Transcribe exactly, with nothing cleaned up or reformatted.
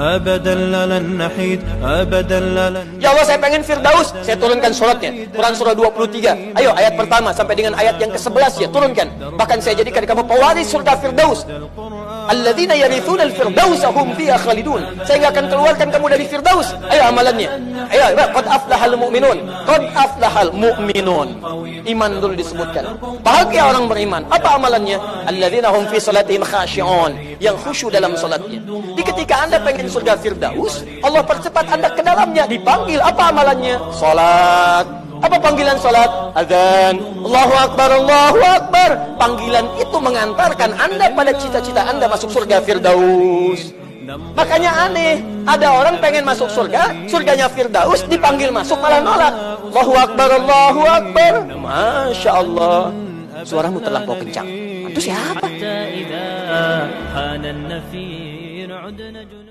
أبدا لن نحيد أبدا لن. Ya Allah, saya pengen Firdaus, saya turunkan suratnya. Quran surah dua puluh tiga. Ayo ayat pertama sampai dengan ayat yang ke sebelas ya, turunkan. Bahkan saya jadikan kamu pewaris surga Firdaus. Alladzina yarithuna al-firdausa hum fiha khalidun. Saya akan keluarkan kamu dari Firdaus. Ayo amalannya. Ayo, qad aflahal mu'minun. Qad aflahal mu'minun. Iman dulu disebutkan. Bahagia orang beriman. Apa amalannya? Alladzina hum fi salatihim khashi'un. Yang khusyuk dalam salatnya. Di ketika Anda pengen surga Firdaus, Allah percepat Anda ke dalamnya. Dipanggil, apa amalannya? Salat. Apa panggilan salat? Azan. Allahu Akbar, Allahu Akbar. Panggilan itu mengantarkan Anda pada cita-cita Anda masuk surga Firdaus. Makanya aneh, ada orang pengen masuk surga, surganya Firdaus, dipanggil masuk malah nolak. Allahu Akbar, Allahu Akbar. Masya Allah, suaramu terlampau kencang. Itu siapa?